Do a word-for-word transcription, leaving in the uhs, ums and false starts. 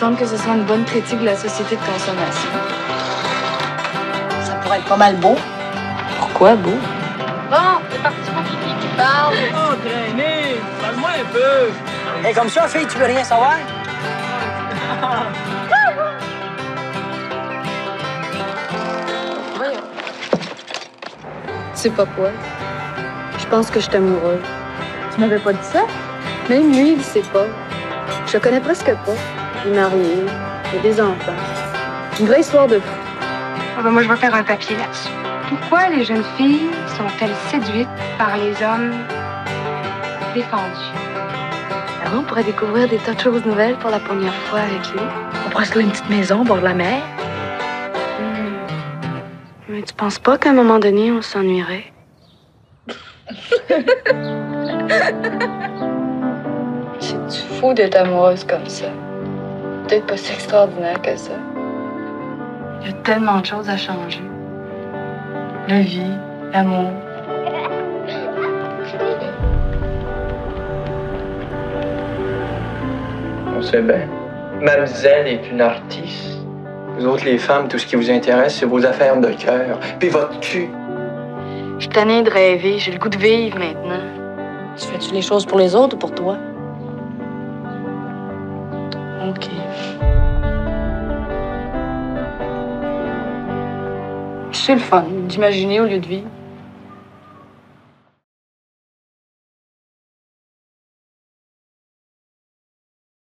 semble que ce soit une bonne critique de la société de consommation. Ça pourrait être pas mal beau. Pourquoi beau? Bon, c'est parti pour Kiki qui parle. Oh, traîner! Parle-moi un peu! Et hey, comme ça, fille, tu veux rien savoir? Voyons. C'est pas quoi. Je pense que je suis amoureuse. Tu m'avais pas dit ça? Même lui, il sait pas. Je le connais presque pas. Il est marié, il a des enfants. Une vraie histoire de fou. Ah ben moi, je vais faire un papier là-dessus. Pourquoi les jeunes filles sont-elles séduites par les hommes défendus? Alors, on pourrait découvrir des tas de choses nouvelles pour la première fois avec lui. On pourrait se louer une petite maison au bord de la mer. Hmm. Mais tu penses pas qu'à un moment donné, on s'ennuierait? C'est fou d'être amoureuse comme ça. Peut-être pas si extraordinaire que ça. Il y a tellement de choses à changer. La vie, l'amour. On sait bien. Mademoiselle est une artiste. Vous autres, les femmes, tout ce qui vous intéresse, c'est vos affaires de cœur. Puis votre cul. Je suis tannée de rêver. J'ai le goût de vivre maintenant. Tu fais-tu les choses pour les autres ou pour toi? OK. C'est le fun d'imaginer au lieu de vivre.